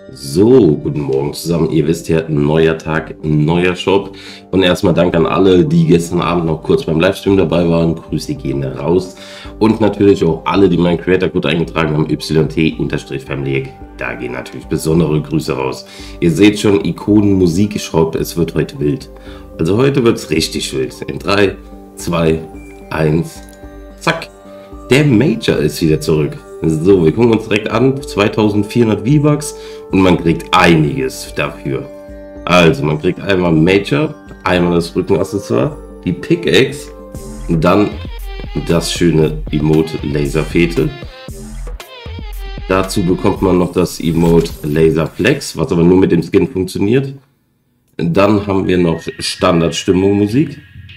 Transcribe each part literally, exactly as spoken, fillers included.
So, guten Morgen zusammen. Ihr wisst ja, neuer Tag, neuer Shop. Und erstmal Dank an alle, die gestern Abend noch kurz beim Livestream dabei waren. Grüße gehen raus. Und natürlich auch alle, die meinen Creator-Code eingetragen haben, Y T-Family. Da gehen natürlich besondere Grüße raus. Ihr seht schon, Ikonen, Musik geschraubt. Es wird heute wild. Also heute wird es richtig wild. In drei, zwei, eins, zack. Der Major ist wieder zurück. So, wir gucken uns direkt an, zweitausendvierhundert V-Bucks und man kriegt einiges dafür. Also, man kriegt einmal Major, einmal das Rückenaccessoire, die Pickaxe und dann das schöne Emote Laserfete. Dazu bekommt man noch das Emote Laserflex, was aber nur mit dem Skin funktioniert. Dann haben wir noch Standardstimmung Musik.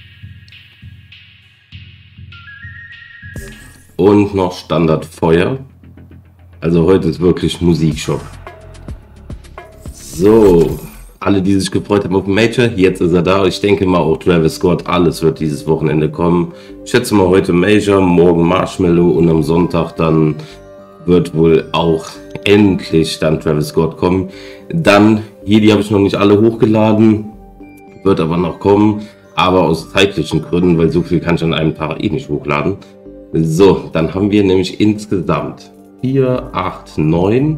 Und noch Standardfeuer. Also heute ist wirklich Musikshop. So, alle, die sich gefreut haben auf den Major, jetzt ist er da. Ich denke mal auch Travis Scott, alles wird dieses Wochenende kommen. Ich schätze mal heute Major, morgen Marshmallow und am Sonntag dann wird wohl auch endlich dann Travis Scott kommen. Dann, hier, die habe ich noch nicht alle hochgeladen, wird aber noch kommen, aber aus zeitlichen Gründen, weil so viel kann ich an einem Tag eh nicht hochladen. So, dann haben wir nämlich insgesamt vier, acht, neun,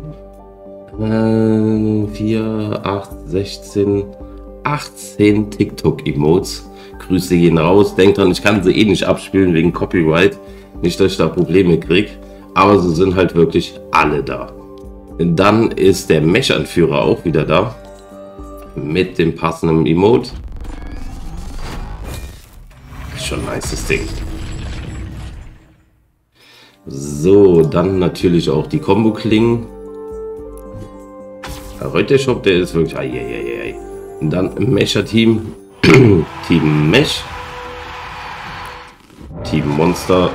äh, vier, acht, sechzehn, achtzehn TikTok-Emotes. Grüße gehen raus. Denkt dran, ich kann sie eh nicht abspielen wegen Copyright. Nicht, dass ich da Probleme kriege. Aber so sind halt wirklich alle da. Dann ist der Mech-Anführer auch wieder da. Mit dem passenden Emote. Schon ein nices Ding. So, dann natürlich auch die Combo-Klingen. Heute der Shop, der ist wirklich... Ai, ai, ai, ai. Und dann Mecher-Team. Team Mech. Team Monster.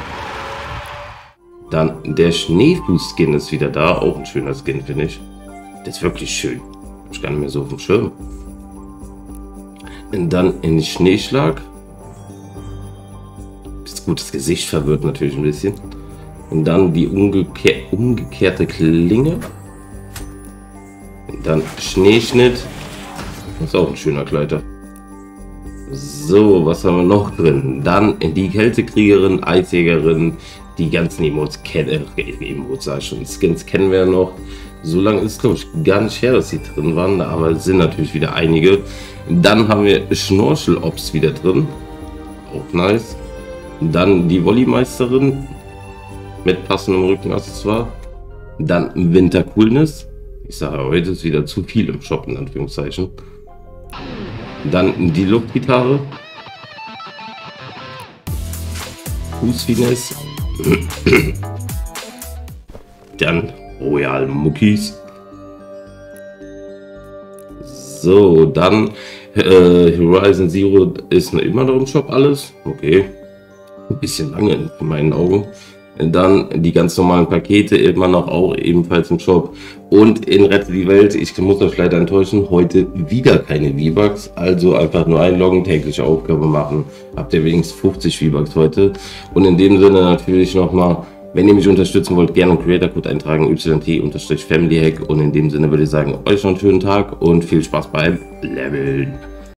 Dann der Schneefuß-Skin ist wieder da. Auch ein schöner Skin, finde ich. Der ist wirklich schön. Hab ich gar nicht mehr so auf dem Schirm. Und dann in Schneeschlag. Das gutes Gesicht verwirrt natürlich ein bisschen. Und dann die umgekehr umgekehrte Klinge. Und dann Schneeschnitt. Das ist auch ein schöner Kleider. So, was haben wir noch drin? Dann die Kältekriegerin, Eisjägerin. Die ganzen Emotes kennen, äh, Emotes sag ich schon, Skins kennen wir ja noch. So lange ist es, glaube ich, gar nicht her, dass sie drin waren, aber es sind natürlich wieder einige. Dann haben wir Schnorchel-Ops wieder drin. Auch nice. Dann die Volleymeisterin mit passendem Rückenaccessoire. Dann Winter Coolness. Ich sage, heute ist wieder zu viel im Shop, in Anführungszeichen. Dann die Luftgitarre. Fußfinesse. Dann Royal Muckis. So, dann äh, Horizon Zero ist immer noch im Shop alles. Okay. Ein bisschen lange in meinen Augen. Dann die ganz normalen Pakete immer noch auch ebenfalls im Shop. Und in Rette die Welt, ich muss euch leider enttäuschen, heute wieder keine V-Bucks. Also einfach nur einloggen, tägliche Aufgabe machen. Habt ihr wenigstens fünfzig V-Bucks heute. Und in dem Sinne natürlich nochmal, wenn ihr mich unterstützen wollt, gerne einen Creator-Code eintragen, Y T-Family Hack. Und in dem Sinne würde ich sagen, euch noch einen schönen Tag und viel Spaß beim Leveln.